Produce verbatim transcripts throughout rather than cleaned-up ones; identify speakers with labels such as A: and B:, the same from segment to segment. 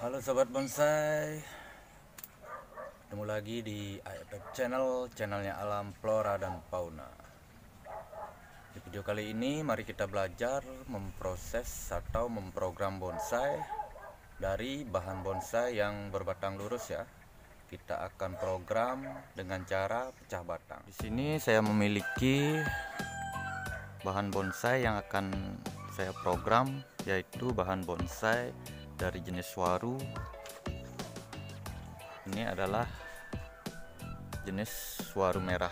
A: Halo sobat bonsai, ketemu lagi di A F F Channel, channelnya Alam Flora dan Fauna. Di video kali ini mari kita belajar memproses atau memprogram bonsai dari bahan bonsai yang berbatang lurus ya. Kita akan program dengan cara pecah batang. Di sini saya memiliki bahan bonsai yang akan saya program, yaitu bahan bonsai dari jenis waru. Ini adalah jenis waru merah.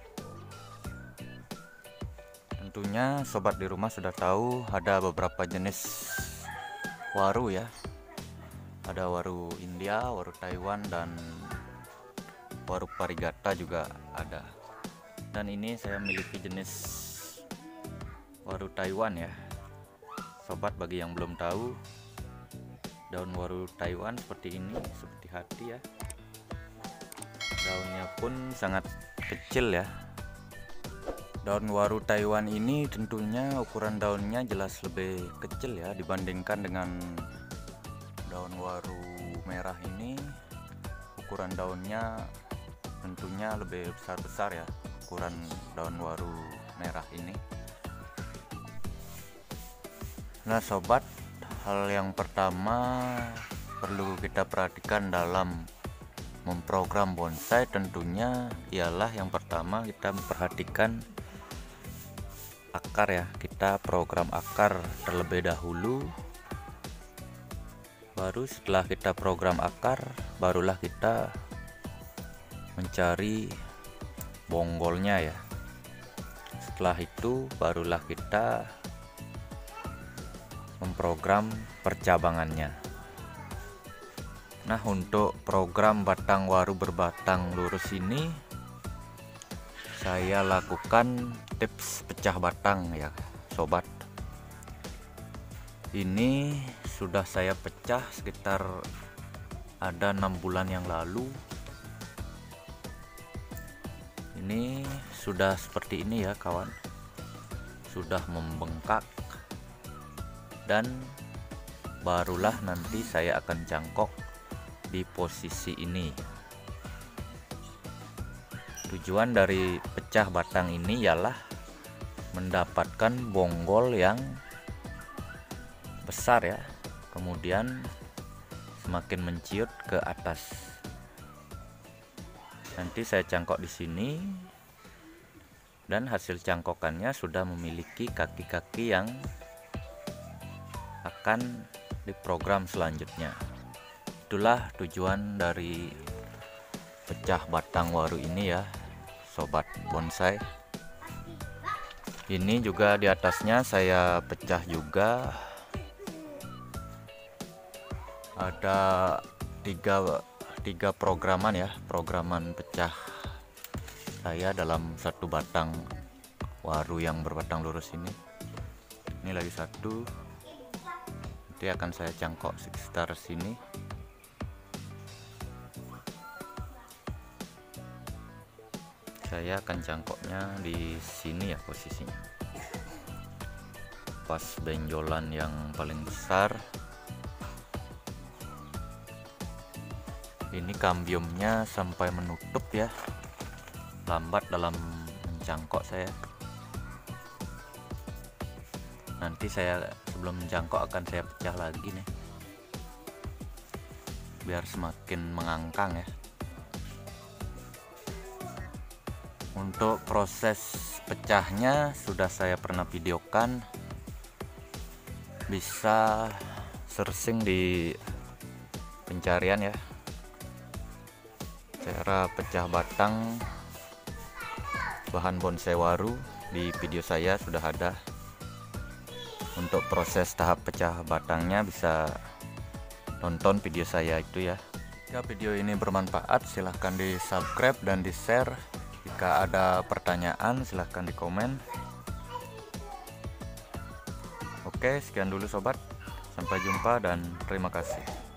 A: Tentunya sobat di rumah sudah tahu ada beberapa jenis waru ya. Ada waru India, waru Taiwan, dan waru Parigata juga ada. Dan ini saya miliki jenis waru Taiwan ya. Sobat, bagi yang belum tahu, daun waru Taiwan seperti ini, seperti hati ya. Daunnya pun sangat kecil ya. Daun waru Taiwan ini tentunya ukuran daunnya jelas lebih kecil ya dibandingkan dengan daun waru merah ini. Ukuran daunnya tentunya lebih besar-besar ya, ukuran daun waru merah ini. Nah sobat, hal yang pertama perlu kita perhatikan dalam memprogram bonsai tentunya ialah yang pertama kita memperhatikan akar ya. Kita program akar terlebih dahulu, baru setelah kita program akar barulah kita mencari bonggolnya ya. Setelah itu barulah kita memprogram percabangannya. Nah, untuk program batang waru berbatang lurus ini saya lakukan tips pecah batang ya sobat. Ini sudah saya pecah sekitar ada enam bulan yang lalu. Ini sudah seperti ini ya kawan, sudah membengkak, dan barulah nanti saya akan cangkok di posisi ini. Tujuan dari pecah batang ini ialah mendapatkan bonggol yang besar ya, kemudian semakin menciut ke atas. Nanti saya cangkok di sini, dan hasil cangkokannya sudah memiliki kaki-kaki yang akan diprogram selanjutnya. Itulah tujuan dari pecah batang waru ini ya sobat bonsai. Ini juga di atasnya saya pecah juga. Ada tiga, tiga programan ya, programan pecah saya dalam satu batang waru yang berbatang lurus ini. Ini lagi satu, nanti akan saya cangkok sekitar sini. Saya akan cangkoknya di sini ya posisinya, pas benjolan yang paling besar. Ini kambiumnya sampai menutup ya, lambat dalam mencangkok saya. Nanti saya sebelum mencangkok akan saya pecah lagi nih, biar semakin mengangkang ya. Untuk proses pecahnya sudah saya pernah videokan, bisa searching di pencarian ya. Cara pecah batang bahan bonsai waru di video saya sudah ada. Untuk proses tahap pecah batangnya bisa nonton video saya itu ya. Jika video ini bermanfaat silahkan di subscribe dan di share. Jika ada pertanyaan silahkan di komen. Oke, sekian dulu sobat, sampai jumpa dan terima kasih.